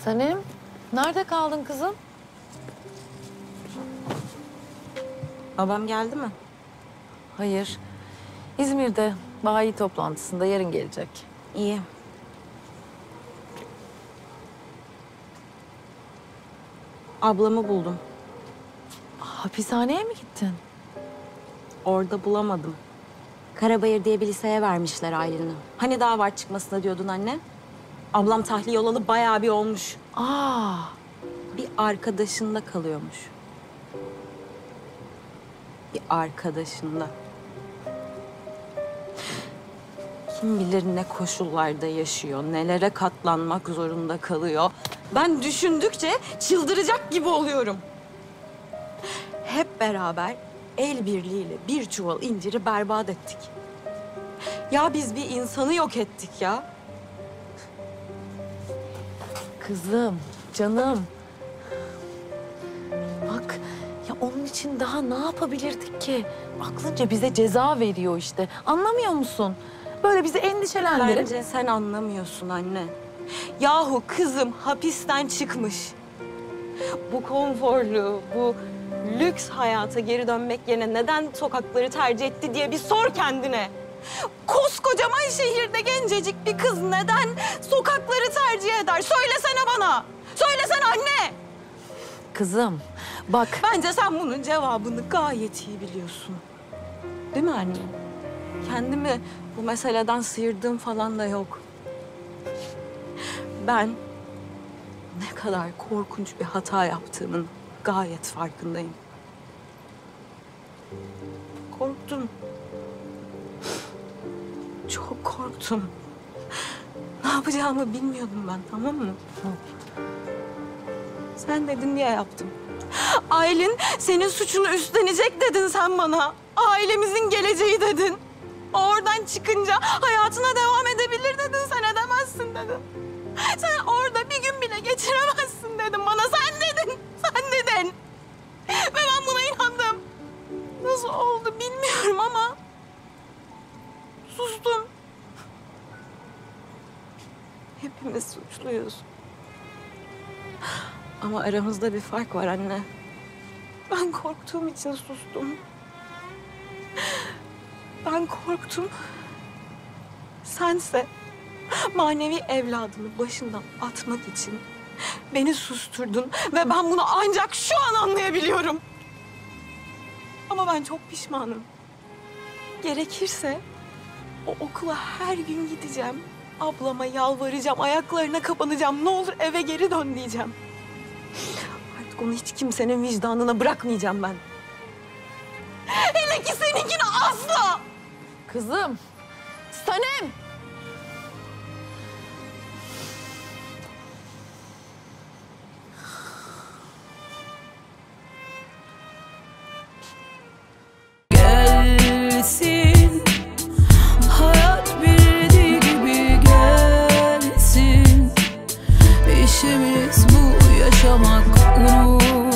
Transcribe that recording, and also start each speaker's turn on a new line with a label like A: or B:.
A: Sanem, nerede kaldın kızım?
B: Babam geldi mi?
A: Hayır. İzmir'de bayi toplantısında yarın gelecek.
B: İyi. Ablamı buldum.
A: Hapishaneye mi gittin?
B: Orada bulamadım. Karabayır diye bir liseye vermişler Aylin'i. Hani daha var çıkmasına diyordun anne? Ablam tahliye olalı bayağı bir olmuş.
A: Aa,
B: Bir arkadaşında kalıyormuş. Bir arkadaşında. Kim bilir ne koşullarda yaşıyor, nelere katlanmak zorunda kalıyor. Ben düşündükçe çıldıracak gibi oluyorum. Hep beraber el birliğiyle bir çuval inciri berbat ettik. Ya biz bir insanı yok ettik ya.
A: kızım, canım. Bak, ya onun için daha ne yapabilirdik ki? Aklınca bize ceza veriyor işte. Anlamıyor musun? Böyle bizi endişelendirip...
B: Bence sen anlamıyorsun anne. Yahu kızım hapisten çıkmış. Bu konforlu, bu lüks hayata geri dönmek yerine neden sokakları tercih etti diye bir sor kendine. Koskocaman şehirde gencecik bir kız neden sokakları tercih eder? Söylesene bana. Söylesene anne.
A: Kızım, bak...
B: Bence sen bunun cevabını gayet iyi biliyorsun. Değil mi anne? Kendimi bu meseleden sıyırdığım falan da yok. Ben ne kadar korkunç bir hata yaptığımın gayet farkındayım. Korktum. Çok korktum. Ne yapacağımı bilmiyordum ben, tamam mı? Sen dedin diye yaptım. Aylin senin suçunu üstlenecek dedin sen bana. Ailemizin geleceği dedin. Oradan çıkınca hayatına devam edebilir dedin, sen edemezsin dedin. Sen orada bir gün bile geçiremezsin dedim bana. Sen dedin, sen dedin. Ve ben buna inandım. Nasıl oldu bilmiyorum ama sustum. Hepimiz suçluyuz. Ama aramızda bir fark var anne. Ben korktuğum için sustum. Ben korktum. Sense manevi evladını başından atmak için beni susturdun ve ben bunu ancak şu an anlayabiliyorum. Ama ben çok pişmanım. Gerekirse o okula her gün gideceğim. Ablama yalvaracağım, ayaklarına kapanacağım. Ne olur eve geri dön diyeceğim. Artık onu hiç kimsenin vicdanına bırakmayacağım ben. Hele ki seninkini asla!
A: Kızım, Sanem!
C: Gelsin, hayat bildiği gibi gelsin. İşimiz bu yaşamak, unut.